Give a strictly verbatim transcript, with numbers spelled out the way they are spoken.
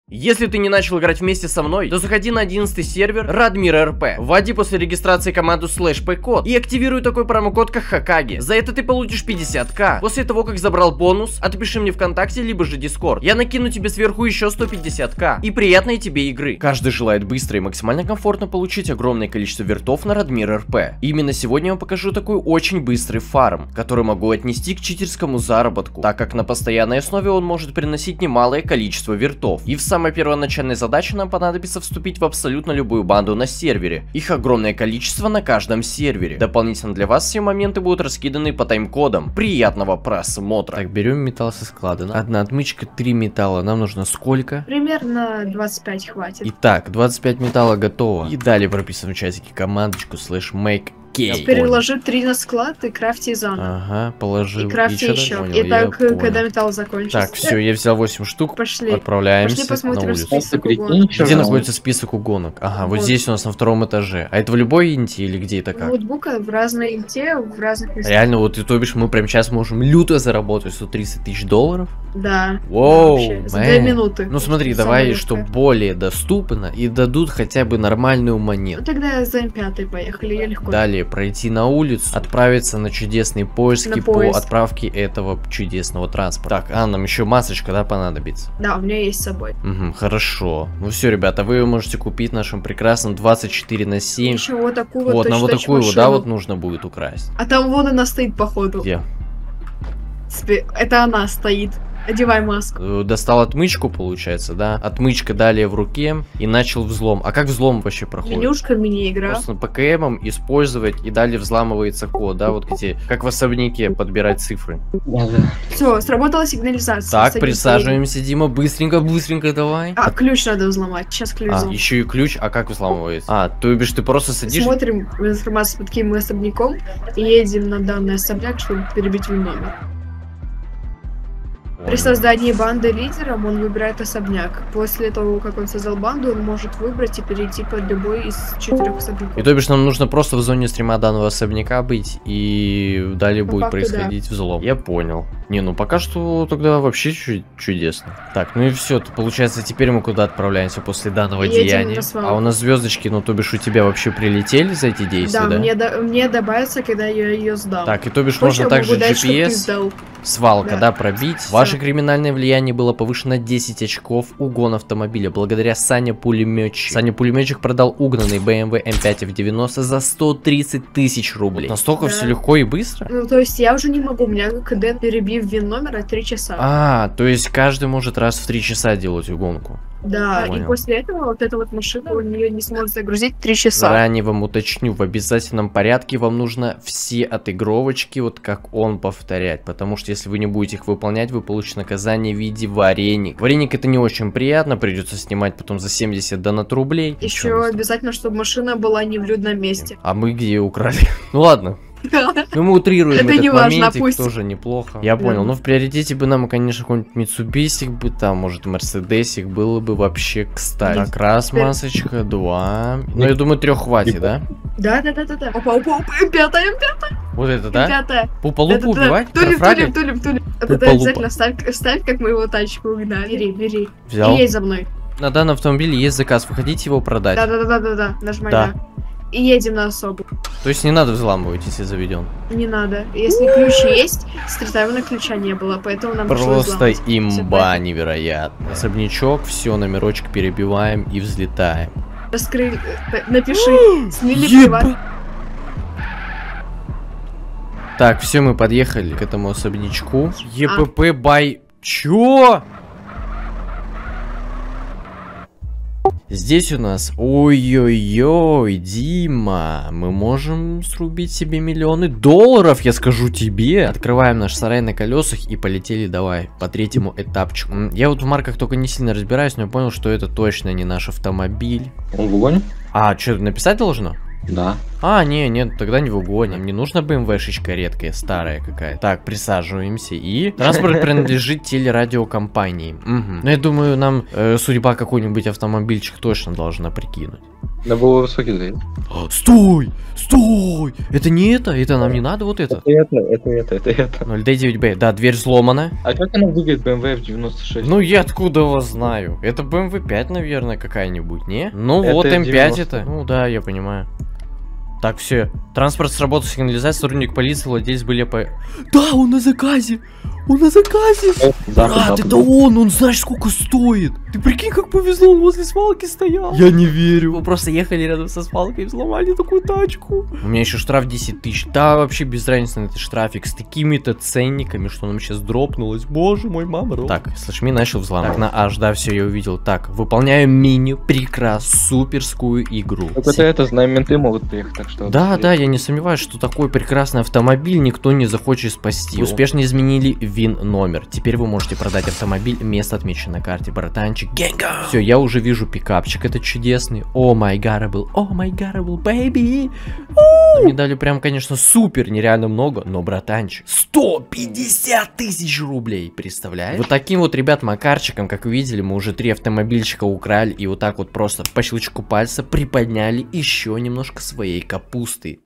Если ты не начал играть вместе со мной, то заходи на одиннадцатый сервер Радмир эр пэ, вводи после регистрации команду слэш пэ код и активируй такой промокод как Хокаге. За это ты получишь пятьдесят ка. После того, как забрал бонус, отпиши мне ВКонтакте, либо же Дискорд. Я накину тебе сверху еще сто пятьдесят ка. И приятной тебе игры. Каждый желает быстро и максимально комфортно получить огромное количество вертов на Радмир эр пэ. И именно сегодня я вам покажу такой очень быстрый фарм, который могу отнести к читерскому заработку, так как на постоянной основе он может приносить немалое количество вертов. И в самой первоначальной задаче нам понадобится вступить в абсолютно любую банду на сервере. Их огромное количество на каждом сервере. Дополнительно для вас все моменты будут раскиданы по тайм-кодам. Приятного просмотра. Так, берем металл со склада. Одна отмычка, три металла. Нам нужно сколько? Примерно двадцать пять хватит. Итак, двадцать пять металла готово. И далее прописываем в чатике командочку слэш make. Переложи три на склад и крафти заново. Ага, положил. И крафти еще. Понял, и так, когда металл закончится. Так, все, я взял восемь штук. Пошли. Отправляемся. Пошли посмотрим на улицу. список угонок. Где находится список угонок? Ага, вот. вот здесь у нас на втором этаже. А это в любой инте или где это как? Ноутбука в разной инте, в разных местах. Реально, вот и то бишь мы прямо сейчас можем люто заработать сто тридцать тысяч долларов. Да. Воу, да, за две минуты. Ну смотри, давай, что более доступно и дадут хотя бы нормальную монету. Ну тогда за эм пять поехали, я легко. Далее пройти на улицу. Отправиться на чудесные поиски на по поиск. отправке этого чудесного транспорта. Так, а, нам еще масочка, да, понадобится? Да, у меня есть с собой. Угу, хорошо. Ну все, ребята, вы ее можете купить в нашем прекрасном двадцать четыре на семь. Еще вот такую вот, вот на вот точь такую машину. вот, да, вот нужно будет украсть. А там вон она стоит, походу. Где? Это она стоит. Одевай маску. Достал отмычку, получается, да? Отмычка далее в руке и начал взлом. А как взлом вообще проходит? Менюшка, мини-игра. Просто по ка эмам использовать и далее взламывается код, да? Вот эти, как в особняке, подбирать цифры. Все, сработала сигнализация. Так, Садись присаживаемся, Дима, быстренько, быстренько давай. А, ключ надо взломать, сейчас ключ А, взломать. еще и ключ, а как взламывается? А, то бишь ты просто садишь... Смотрим информацию под каким мы особняком и едем на данный особняк, чтобы перебить в номер. При создании банды лидером он выбирает особняк. После того, как он создал банду, он может выбрать и перейти под любой из четырех особняков. И то бишь нам нужно просто в зоне стрима данного особняка быть, и далее По будет факту, происходить да. взлом. Я понял. Не, ну пока что тогда вообще чудесно. Так, ну и все, получается теперь мы куда отправляемся после данного Едем деяния? А у нас звездочки, ну то бишь у тебя вообще прилетели за эти действия, да? Да, мне, до, мне добавится, когда я ее сдам. Так, и то бишь Хочешь, можно также дать, джи пи эс, свалка, да, да пробить. Все. Ваше криминальное влияние было повышено десять очков, угон автомобиля, благодаря Саня Пулеметчик. Саня Пулеметчик продал угнанный бэ эм вэ эм пять эф девяносто за сто тридцать тысяч рублей. Вот настолько да. все легко и быстро? Ну, то есть я уже не могу, у меня КД перебив вин номера три часа. А, то есть каждый может раз в три часа делать угонку. Да, Понял. И после этого вот эта вот машина, у нее не сможет загрузить три часа. Заранее вам уточню, в обязательном порядке вам нужно все отыгровочки, вот как он, повторять. Потому что если вы не будете их выполнять, вы получите наказание в виде вареник. Вареник это не очень приятно, придется снимать потом за семьдесят донат рублей. Еще обязательно, чтобы машина была не в людном месте. А мы где украли? Ну ладно. Ну мы утрируем это этот не моментик, важно, тоже неплохо. Я да. понял, ну в приоритете бы нам, конечно, какой-нибудь Митсубисик бы, там, может, Мерседесик было бы вообще кстати. Так, раз масочка, два. Ну я думаю, трех хватит, да? Да, да, да, да, да. Опа, опа, опа, эм пять, эм пять. Вот это, да? Пятая. Пупа-лупу убивать? Тулим, тулим, тулим, тулим. Это обязательно ставь, ставь, как мы его тачку угнали. Бери, бери. Взял. И едь за мной. На данном автомобиле есть заказ, вы хотите его продать? Да, да, да, да, да, нажимай да. да. И едем на особу. То есть не надо взламывать, если заведен? Не надо. Если ключ есть, стритайвена ключа не было, поэтому нам просто имба невероятно. Особнячок, все, номерочек перебиваем и взлетаем. Раскрыли, напиши, смели приват. Так, все, мы подъехали к этому особнячку. ЕПП бай... Чё? Здесь у нас, ой-ой-ой, Дима, мы можем срубить себе миллионы долларов, я скажу тебе. Открываем наш сарай на колесах и полетели, давай, по третьему этапчику. Я вот в марках только не сильно разбираюсь, но я понял, что это точно не наш автомобиль. Он в угоне? А, что, написать должно? Да. А, не, нет, тогда не в угоне. Не нужна БМВшечка редкая, старая какая-то. Так, присаживаемся. И транспорт принадлежит телерадиокомпании. Угу. Ну, я думаю, нам э, судьба какой-нибудь автомобильчик точно должна прикинуть. На было высокий дверь. Стой! Стой! Это не это? Это нам не надо вот это? Это это, это, это, это. ноль дэ девять бэ. Да, дверь сломана. А как она двигает бэ эм вэ эф девяносто шесть? Ну, я откуда его знаю? Это бэ эм вэ пять, наверное, какая-нибудь, не? Ну, Это вот эм пять девяносто. это. Ну, да, я понимаю. Так, все. Транспорт сработал, сигнализация, сотрудник полиции, владелец были по... Да, он на заказе! Он на заказе! Брат, это он! Он знаешь, сколько стоит! Ты прикинь, как повезло, он возле свалки стоял! Я не верю! Мы просто ехали рядом со свалкой и взломали такую тачку. У меня еще штраф десять тысяч. Да, вообще без разницы на этот штрафик. С такими-то ценниками, что нам сейчас дропнулось. Боже мой, мама. Так, слышми, начал взломать. Так, на аж, да, все, я увидел. Так, выполняю меню, прекрас, суперскую игру. Так это это, знаем, менты могут приехать, так что... Да, да, я не сомневаюсь, что такой прекрасный автомобиль никто не захочет спасти. Успешно изменили вин номер. Теперь вы можете продать автомобиль, место отмечено на карте, братанчик. Генго! Все, я уже вижу пикапчик этот чудесный. О май гарабл, о май гарабл, бэйби. Мне дали прям, конечно, супер нереально много, но, братанчик, сто пятьдесят тысяч рублей, представляешь? Вот таким вот, ребят, макарчиком, как вы видели, мы уже три автомобильчика украли и вот так вот просто по щелчку пальца приподняли еще немножко своей капусты.